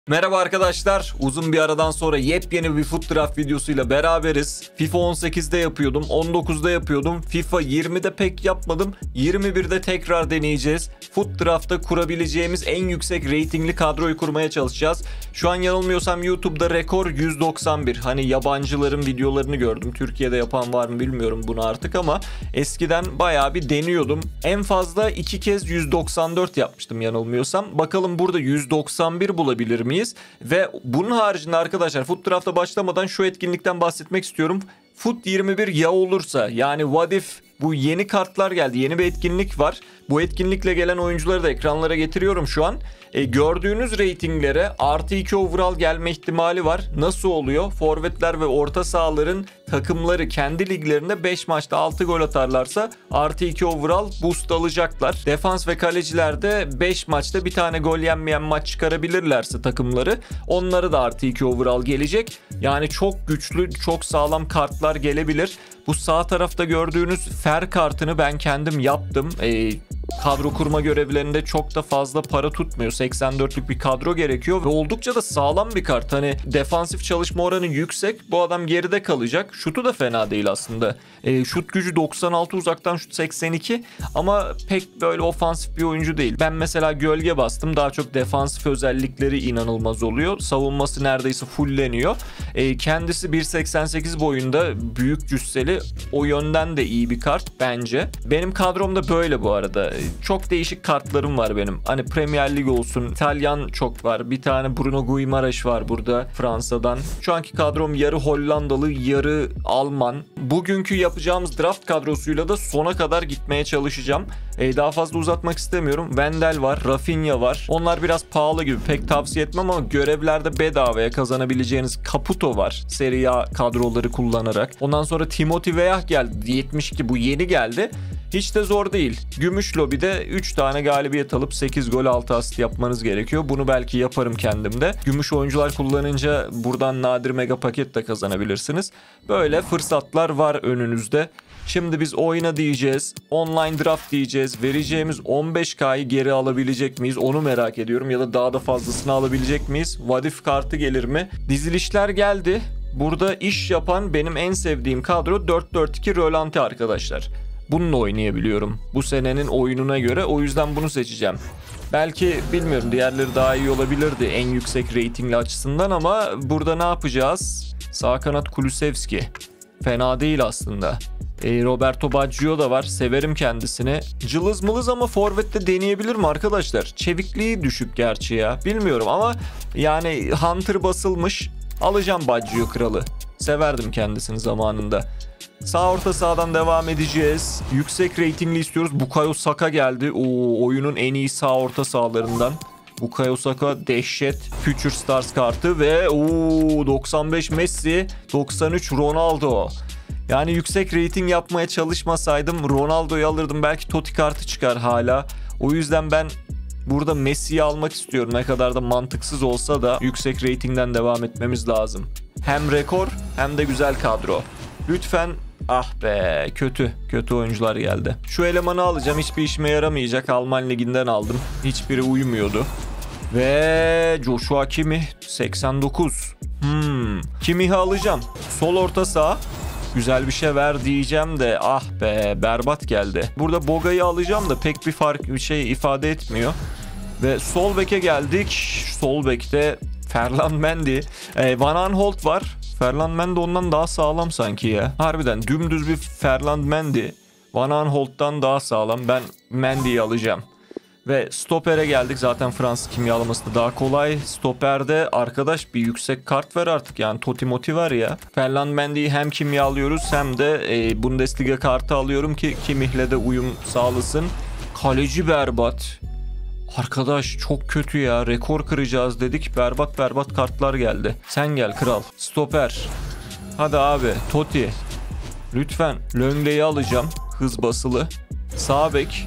Merhaba arkadaşlar. Uzun bir aradan sonra yepyeni bir Foot Draft videosuyla beraberiz. FIFA 18'de yapıyordum, 19'da yapıyordum. FIFA 20'de pek yapmadım. 21'de tekrar deneyeceğiz. Foot Draft'ta kurabileceğimiz en yüksek reytingli kadroyu kurmaya çalışacağız. Şu an yanılmıyorsam YouTube'da rekor 191. Hani yabancıların videolarını gördüm. Türkiye'de yapan var mı bilmiyorum bunu artık ama eskiden bayağı bir deniyordum. En fazla 2 kez 194 yapmıştım yanılmıyorsam. Bakalım burada 191 bulabilir miyiz? Ve bunun haricinde arkadaşlar Foot Draft'a başlamadan şu etkinlikten bahsetmek istiyorum. Foot 21 ya olursa, yani what if, bu yeni kartlar geldi. Yeni bir etkinlik var. Bu etkinlikle gelen oyuncuları da ekranlara getiriyorum şu an. Gördüğünüz reytinglere artı 2 overall gelme ihtimali var. Nasıl oluyor? Forvetler ve orta sahaların takımları kendi liglerinde 5 maçta 6 gol atarlarsa artı 2 overall boost alacaklar. Defans ve kaleciler de 5 maçta bir tane gol yenmeyen maç çıkarabilirlerse takımları, onlara da artı 2 overall gelecek. Yani çok güçlü, çok sağlam kartlar gelebilir. Bu sağ tarafta gördüğünüz Fer kartını ben kendim yaptım. Kadro kurma görevlerinde çok da fazla para tutmuyor. 84'lük bir kadro gerekiyor ve oldukça da sağlam bir kart. Hani defansif çalışma oranı yüksek. Bu adam geride kalacak. Şutu da fena değil aslında. Şut gücü 96, uzaktan şut 82 ama pek böyle ofansif bir oyuncu değil. Ben mesela gölge bastım. Daha çok defansif özellikleri inanılmaz oluyor. Savunması neredeyse fulleniyor. Kendisi 1.88 boyunda, büyük cüsseli. O yönden de iyi bir kart bence. Benim kadromda böyle bu arada. Çok değişik kartlarım var benim. Hani Premier Lig olsun, İtalyan çok var. Bir tane Bruno Guimaraes var burada Fransa'dan. Şu anki kadrom yarı Hollandalı, yarı Alman. Bugünkü yapacağımız draft kadrosuyla da sona kadar gitmeye çalışacağım. Daha fazla uzatmak istemiyorum. Wendel var, Rafinha var. Onlar biraz pahalı gibi, pek tavsiye etmem ama görevlerde bedavaya kazanabileceğiniz Caputo var. Serie A kadroları kullanarak. Ondan sonra Timothy Weah geldi. 72, bu yeni geldi. Hiç de zor değil. Gümüş lobide 3 tane galibiyet alıp 8 gol 6 asist yapmanız gerekiyor. Bunu belki yaparım kendimde. Gümüş oyuncular kullanınca buradan nadir mega paket de kazanabilirsiniz. Böyle fırsatlar var önünüzde. Şimdi biz oyna diyeceğiz. Online draft diyeceğiz. Vereceğimiz 15K'yı geri alabilecek miyiz? Onu merak ediyorum. Ya da daha da fazlasını alabilecek miyiz? What if kartı gelir mi? Dizilişler geldi. Burada iş yapan benim en sevdiğim kadro 4-4-2 rölanti arkadaşlar. Bununla oynayabiliyorum bu senenin oyununa göre. O yüzden bunu seçeceğim. Belki bilmiyorum, diğerleri daha iyi olabilirdi en yüksek reytingli açısından ama burada ne yapacağız? Sağ kanat Kulusevski. Fena değil aslında. Roberto Baggio da var. Severim kendisini. Cılız mılız ama forvette deneyebilir mi arkadaşlar? Çevikliği düşük gerçi ya. Bilmiyorum ama yani Hunter basılmış. Alacağım Baggio kralı. Severdim kendisini zamanında. Sağ orta sahadan devam edeceğiz. Yüksek reytingli istiyoruz. Bukayo Saka geldi. Oyunun en iyi sağ orta sahalarından. Bukayo Saka dehşet. Future Stars kartı ve 95 Messi, 93 Ronaldo. Yani yüksek rating yapmaya çalışmasaydım Ronaldo'yu alırdım. Belki Totti kartı çıkar hala. O yüzden ben burada Messi'yi almak istiyorum. Ne kadar da mantıksız olsa da yüksek ratingden devam etmemiz lazım. Hem rekor hem de güzel kadro. Lütfen. Ah be, kötü oyuncular geldi. Şu elemanı alacağım, hiçbir işime yaramayacak. Alman liginden aldım. Hiçbiri uymuyordu. Ve Joshua Kimmich 89. Kimmich'i alacağım. Sol orta saha. Güzel bir şey ver diyeceğim de ah be, berbat geldi. Burada Boga'yı alacağım da pek bir şey ifade etmiyor. Ve sol beke geldik. Sol bekte Ferland Mendy. Van Aanholt var. Ferland Mendy ondan daha sağlam sanki ya. Harbiden dümdüz bir Ferland Mendy. Van Aanholt'tan daha sağlam. Ben Mendy'yi alacağım. Ve stopere geldik. Zaten Fransız kimyalaması da daha kolay. Stoperde arkadaş bir yüksek kart ver artık. Yani Totti Moti var ya. Ferland Mendy'yi hem kimyalıyoruz hem de Bundesliga kartı alıyorum ki Kimmich'le de uyum sağlasın. Kaleci berbat. Arkadaş çok kötü ya. Rekor kıracağız dedik. Berbat kartlar geldi. Sen gel kral. Stoper. Hadi abi. Totti. Lütfen. Lenglet'i alacağım. Hız basılı. Sağ bek.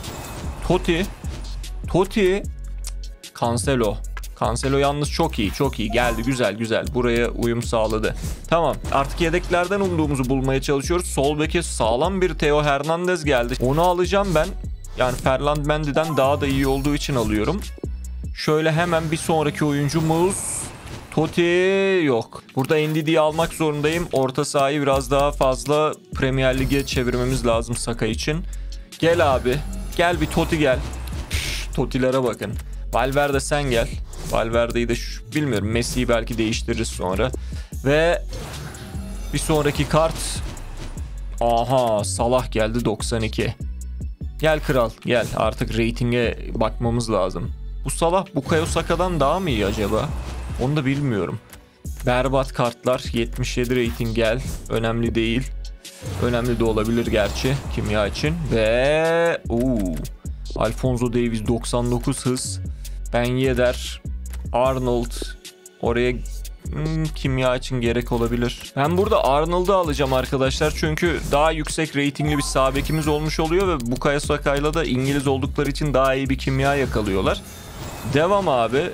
Totti. Cancelo. Cancelo yalnız çok iyi. Geldi. Güzel. Buraya uyum sağladı. Tamam. Artık yedeklerden umduğumuzu bulmaya çalışıyoruz. Sol beke sağlam bir Theo Hernandez geldi. Onu alacağım ben. Yani Ferland Mendy'den daha da iyi olduğu için alıyorum. Şöyle hemen bir sonraki oyuncumuz Totti yok. Burada Ndidi'yi almak zorundayım. Orta sahayı biraz daha fazla Premier Lig'e çevirmemiz lazım Saka için. Gel abi. Gel bir Totti gel. Tottilere bakın. Valverde sen gel. Valverde'yi de bilmiyorum. Messi'yi belki değiştiririz sonra. Ve bir sonraki kart. Aha, Salah geldi 92. Gel kral gel. Artık reytinge bakmamız lazım. Bu Salah Bukayo Saka'dan daha mı iyi acaba? Onu da bilmiyorum. Berbat kartlar. 77 rating gel. Önemli değil. Önemli de olabilir gerçi kimya için. Ve Alphonso Davies 99 hız. Ben Yedder. Arnold. Oraya kimya için gerek olabilir. Ben burada Arnold'u alacağım arkadaşlar. Çünkü daha yüksek reytingli bir sağ bekimiz olmuş oluyor ve Bukayo Saka'yla da İngiliz oldukları için daha iyi bir kimya yakalıyorlar. Devam abi.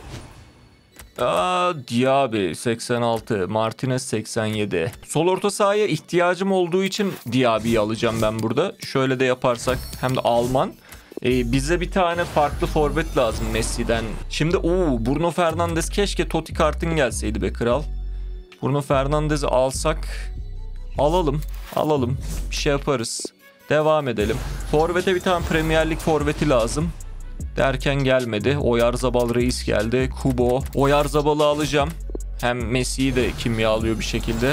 Diaby 86, Martinez 87. Sol orta sahaya ihtiyacım olduğu için Diaby'yi alacağım ben burada. Şöyle de yaparsak hem de Alman. Bize bir tane farklı forvet lazım Messi'den. Şimdi Bruno Fernandes, keşke Totti kartın gelseydi be kral. Bruno Fernandes'i alsak alalım. Bir şey yaparız. Devam edelim. Forvete bir tane Premier Lig forveti lazım. Derken gelmedi. Oyarzabal Reis geldi. Kubo. Oyarzabal'ı alacağım. Hem Messi'yi de kimya alıyor bir şekilde.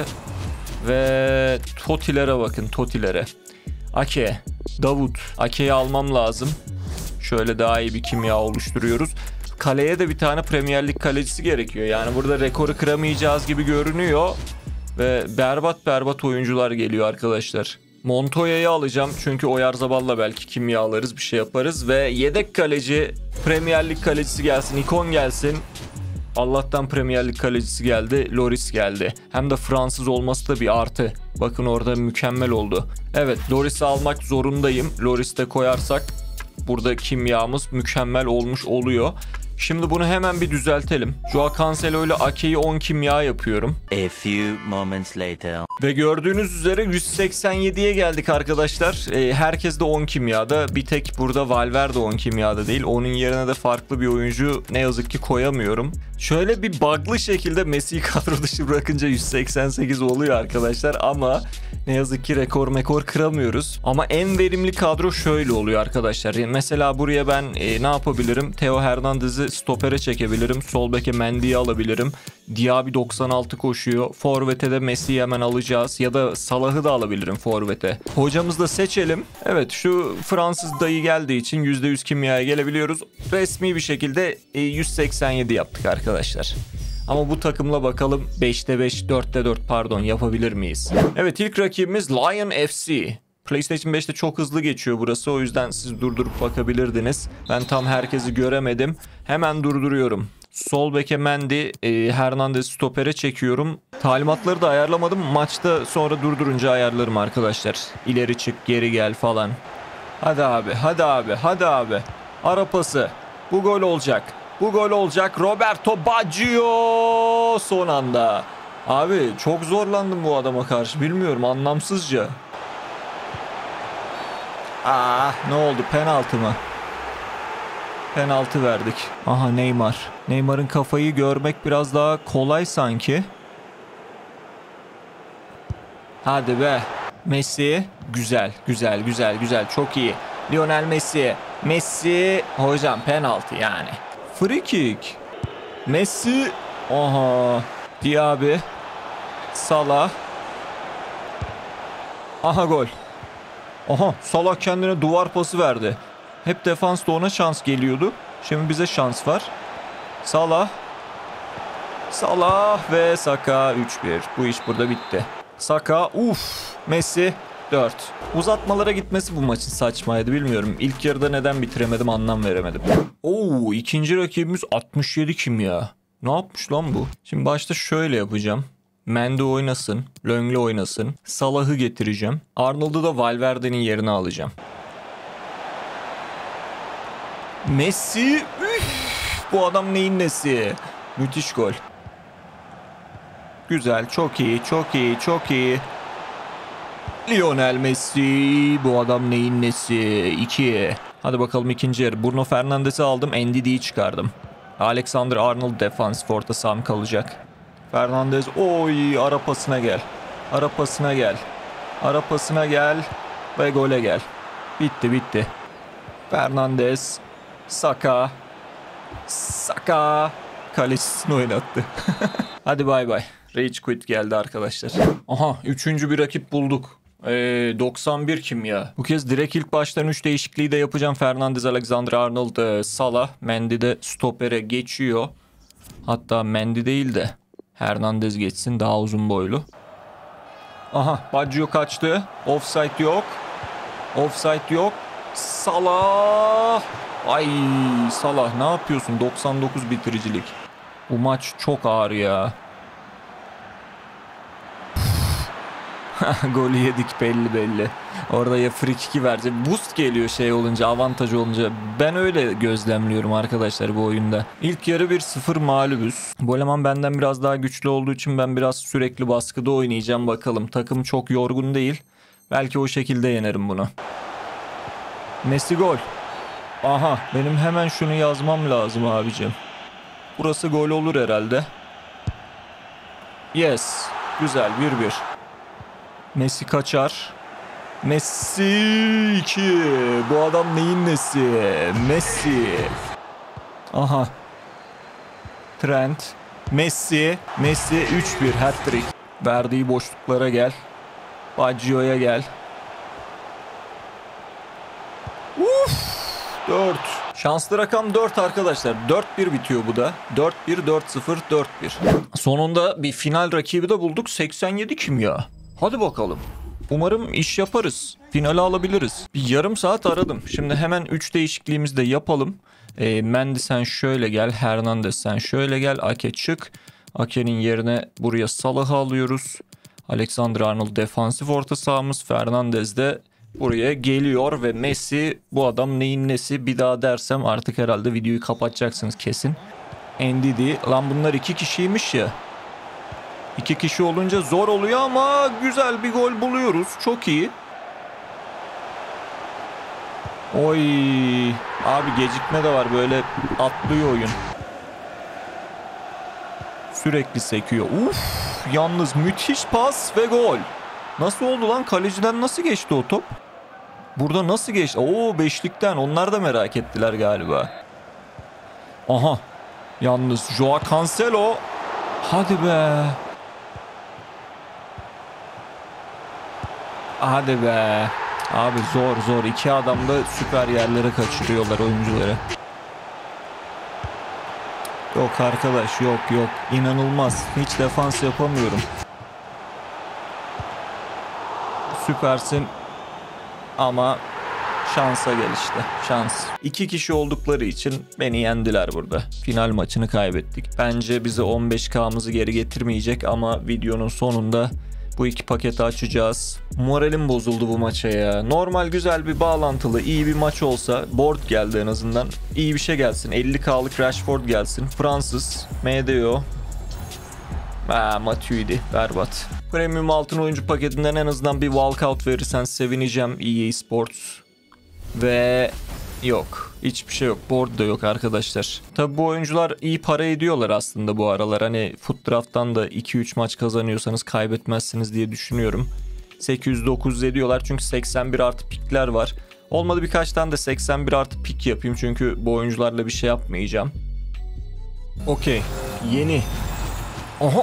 Ve Tottilere bakın. Tottilere. Ake. Davut. Ake'yi almam lazım. Şöyle daha iyi bir kimya oluşturuyoruz. Kaleye de bir tane Premier Lig kalecisi gerekiyor. Yani burada rekoru kıramayacağız gibi görünüyor. Ve berbat oyuncular geliyor arkadaşlar. Montoya'yı alacağım çünkü Oyarzabal'la belki kimya alırız, bir şey yaparız. Ve yedek kaleci, Premier Lig kalecisi gelsin, ikon gelsin. Allah'tan Premier Lig kalecisi geldi, Lloris geldi. Hem de Fransız olması da bir artı. Bakın orada mükemmel oldu. Evet, Lloris'i almak zorundayım. Lloris'i de koyarsak burada kimyamız mükemmel olmuş oluyor. Şimdi bunu hemen bir düzeltelim. Joao Cancelo ile Ake'yi 10 kimya yapıyorum. A few moments later. Ve gördüğünüz üzere 187'ye geldik arkadaşlar. Herkes de 10 kimyada. Bir tek burada Valverde 10 kimyada değil. Onun yerine de farklı bir oyuncu ne yazık ki koyamıyorum. Şöyle bir bug'lı şekilde Messi'yi kadro dışı bırakınca 188 oluyor arkadaşlar. Ama ne yazık ki rekor kıramıyoruz. Ama en verimli kadro şöyle oluyor arkadaşlar. Mesela buraya ben ne yapabilirim? Theo Hernandez'i stopere çekebilirim. Sol beke Mendy'yi alabilirim. Diaby 96 koşuyor. Forvet'e de Messi'yi hemen alacağız. Ya da Salah'ı da alabilirim forvet'e. Hocamızı da seçelim. Evet, şu Fransız dayı geldiği için %100 kimyaya gelebiliyoruz. Resmi bir şekilde 187 yaptık arkadaşlar. Ama bu takımla bakalım 5'te 5, 4'te 4 pardon yapabilir miyiz? Evet, ilk rakibimiz Lion FC. PlayStation 5'te çok hızlı geçiyor burası. O yüzden siz durdurup bakabilirdiniz. Ben tam herkesi göremedim. Hemen durduruyorum. Sol beke Mendy, Hernandez stopere çekiyorum. Talimatları da ayarlamadım. Maçta sonra durdurunca ayarlarım arkadaşlar. İleri çık, geri gel falan. Hadi abi. Ara pası. Bu gol olacak. Roberto Baggio son anda. Abi çok zorlandım bu adama karşı. Bilmiyorum, anlamsızca. Ne oldu? Penaltı mı? Penaltı verdik. Aha, Neymar. Neymar'ın kafayı görmek biraz daha kolay sanki. Hadi be. Messi. Güzel. Çok iyi. Lionel Messi. Hocam penaltı yani. Free kick. Messi. Aha. Diaby. Salah. Aha, gol. Aha, Salah kendine duvar pası verdi. Hep defansta ona şans geliyordu. Şimdi bize şans var. Salah ve Saka 3-1. Bu iş burada bitti. Saka, Messi 4. Uzatmalara gitmesi bu maçın saçmaydı, bilmiyorum. İlk yarıda neden bitiremedim anlam veremedim. İkinci rakibimiz 67 kimya. Ne yapmış lan bu? Şimdi başta şöyle yapacağım. Mendy oynasın, Longley oynasın. Salah'ı getireceğim. Arnold'u da Valverde'nin yerine alacağım. Messi. Bu adam neyin nesi? Müthiş gol. Güzel, çok iyi. Lionel Messi. Bu adam neyin nesi? 2. Hadi bakalım ikinci yarı. Bruno Fernandes'i aldım. Ndidi'yi çıkardım. Alexander Arnold defansif orta saham kalacak. Fernandes, oy, ara pasına gel. Ara pasına gel. Ara pasına gel ve gole gel. Bitti. Fernandes, Saka. Kalecisini oynattı. Hadi bay bay. Rage quit geldi arkadaşlar. Aha, üçüncü bir rakip bulduk. 91 kim ya? Bu kez direkt ilk baştan 3 değişikliği de yapacağım. Fernandes, Alexander Arnold, Salah. Mendy de stopere geçiyor. Hatta Mendy değil de Hernandez geçsin, daha uzun boylu. Aha, Baggio kaçtı. Offside yok. Salah. Ay Salah, ne yapıyorsun? 99 bitiricilik. Bu maç çok ağır ya. Golü yedik belli. Orada ya free kick'i verecek. Boost geliyor şey olunca, avantaj olunca. Ben öyle gözlemliyorum arkadaşlar bu oyunda. İlk yarı 1-0 mağlubuz. Bu eleman benden biraz daha güçlü olduğu için ben biraz sürekli baskıda oynayacağım bakalım. Takım çok yorgun değil. Belki o şekilde yenerim bunu. Messi gol. Aha, benim hemen şunu yazmam lazım abicim. Burası gol olur herhalde. Yes. Güzel, 1-1. Messi kaçar. Messi 2. Bu adam neyin nesi? Messi. Aha. Trent. Messi 3-1 hat-trick. Verdiği boşluklara gel. Baggio'ya gel. 4. Şanslı rakam 4 arkadaşlar. 4-1 bitiyor bu da. 4-1, 4-0, 4-1. Sonunda bir final rakibi de bulduk. 87 kim ya? Hadi bakalım. Umarım iş yaparız. Finale alabiliriz. Bir yarım saat aradım. Şimdi hemen 3 değişikliğimizi de yapalım. Mendy sen şöyle gel. Hernandez sen şöyle gel. Ake çık. Ake'nin yerine buraya Salah'ı alıyoruz. Alexander Arnold defansif orta sahamız. Fernandez de buraya geliyor ve Messi, bu adam neyin nesi? Bir daha dersem artık herhalde videoyu kapatacaksınız kesin. Ndidi. Lan bunlar 2 kişiymiş ya. 2 kişi olunca zor oluyor ama güzel bir gol buluyoruz. Çok iyi. Oy. Abi gecikme de var, böyle atlıyor oyun. Sürekli sekiyor. Uf. Yalnız müthiş pas ve gol. Nasıl oldu lan? Kaleciden nasıl geçti o top? Burada nasıl geçti? Oo, beşlikten. Onlar da merak ettiler galiba. Aha. Yalnız Joao Cancelo. Hadi be. Hadi be. Abi zor. 2 adam da süper yerlere kaçırıyorlar oyuncuları. Yok arkadaş, yok. İnanılmaz. Hiç defans yapamıyorum. Süpersin. Ama şansa gel işte. Şans. 2 kişi oldukları için beni yendiler burada. Final maçını kaybettik. Bence bize 15K'mızı geri getirmeyecek ama videonun sonunda bu 2 paketi açacağız. Moralim bozuldu bu maça ya. Normal güzel bir bağlantılı iyi bir maç olsa, board geldi en azından. İyi bir şey gelsin. 50K'lık Rashford gelsin. Fransız. MDO. Matuidi. Berbat. Premium altın oyuncu paketinden en azından bir walkout verirsen sevineceğim. EA Sports. Ve yok. Hiçbir şey yok. Board da yok arkadaşlar. Tabi bu oyuncular iyi para ediyorlar aslında bu aralar. Hani Foot Draft'tan da 2-3 maç kazanıyorsanız kaybetmezsiniz diye düşünüyorum. 800-900 ediyorlar çünkü 81 artı pikler var. Olmadı birkaç tane de 81 artı pik yapayım çünkü bu oyuncularla bir şey yapmayacağım. Okey. Yeni. Aha.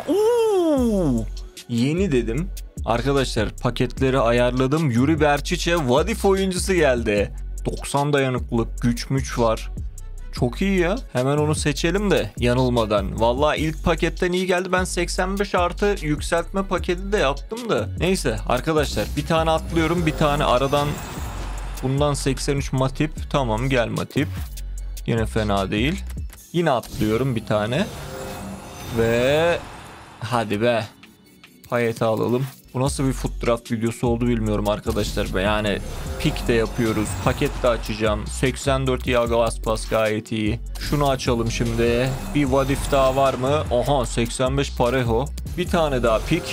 Yeni dedim. Arkadaşlar paketleri ayarladım. Yuri Berčić'e Vadif oyuncusu geldi. 90 dayanıklılık, güç var. Çok iyi ya. Hemen onu seçelim de yanılmadan. Vallahi ilk paketten iyi geldi. Ben 85 artı yükseltme paketi de yaptım da. Neyse arkadaşlar, bir tane atlıyorum. Bir tane aradan bundan 83 Matip. Tamam, gel Matip. Yine fena değil. Yine atlıyorum bir tane. Ve hadi be. Payet'i alalım. Bu nasıl bir Foot Draft videosu oldu bilmiyorum arkadaşlar be. Yani pick de yapıyoruz. Paket de açacağım. 84 Iago Aspas gayet iyi. Şunu açalım şimdi. Bir Vadif daha var mı? Aha, 85 Parejo. Bir tane daha pick.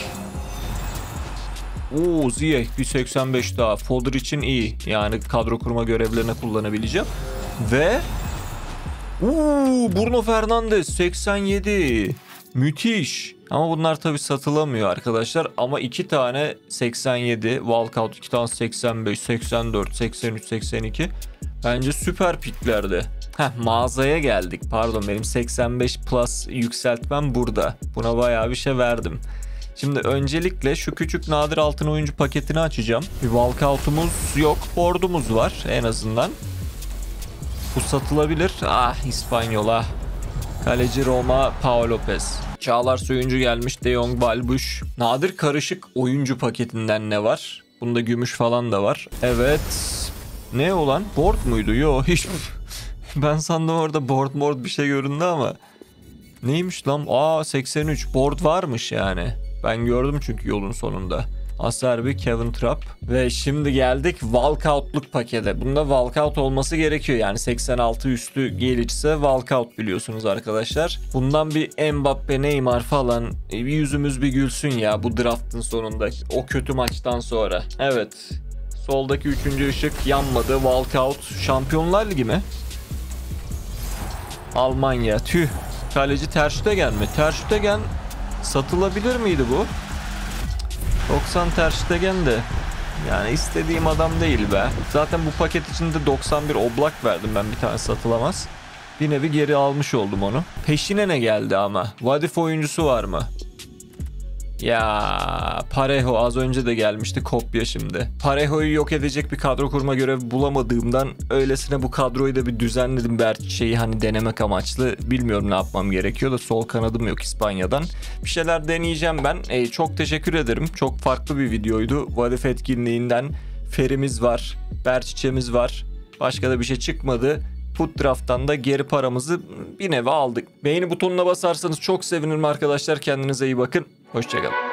Ziyech bir 85 daha. Fodder için iyi. Yani kadro kurma görevlerine kullanabileceğim. Ve Bruno Fernandes 87. Müthiş. Ama bunlar tabii satılamıyor arkadaşlar. Ama 2 tane 87. Walcott 2 tane 85, 84, 83, 82. Bence süper piklerdi. Mağazaya geldik. Pardon, benim 85 plus yükseltmem burada. Buna bayağı bir şey verdim. Şimdi öncelikle şu küçük nadir altın oyuncu paketini açacağım. Bir Walcott'umuz yok. Board'umuz var en azından. Bu satılabilir. İspanyola. Kaleci Roma, Pau Lopez. Çağlar Söyüncü gelmiş. De Jong, Balbuş. Nadir karışık oyuncu paketinden ne var? Bunda gümüş falan da var. Evet. Ne olan? Board muydu? Yo hiç. Ben sandım orada board bir şey göründü ama. Neymiş lan? 83. Board varmış yani. Ben gördüm çünkü yolun sonunda. Acerbi, Kevin Trapp. Ve şimdi geldik Walcout'luk pakete. Bunda Walcott olması gerekiyor. Yani 86 üstü gelirse Walcott biliyorsunuz arkadaşlar. Bundan bir Mbappe, Neymar falan. Bir yüzümüz bir gülsün ya bu draftın sonunda. O kötü maçtan sonra. Evet. Soldaki 3. ışık yanmadı. Walcott. Şampiyonlar Ligi mi? Almanya. Tüh. Kaleci Ter Stegen mi? Ter Stegen satılabilir miydi bu? 90 Ter Stegen de yani istediğim adam değil be. Zaten bu paket içinde 91 Oblak verdim ben, bir tane satılamaz. Bir nevi geri almış oldum onu. Peşine ne geldi ama? Vadif oyuncusu var mı? Ya Parejo az önce de gelmişti, kopya şimdi. Parejo'yu yok edecek bir kadro kurma görevi bulamadığımdan öylesine bu kadroyu da bir düzenledim. Belki hani denemek amaçlı. Bilmiyorum ne yapmam gerekiyor da sol kanadım yok İspanya'dan. Bir şeyler deneyeceğim ben. Çok teşekkür ederim. Çok farklı bir videoydu. Vadif etkinliğinden Ferimiz var. Berçiçemiz var. Başka da bir şey çıkmadı. Foot Draft'tan da geri paramızı bir nevi aldık. Beğeni butonuna basarsanız çok sevinirim arkadaşlar. Kendinize iyi bakın. Hoşçakalın.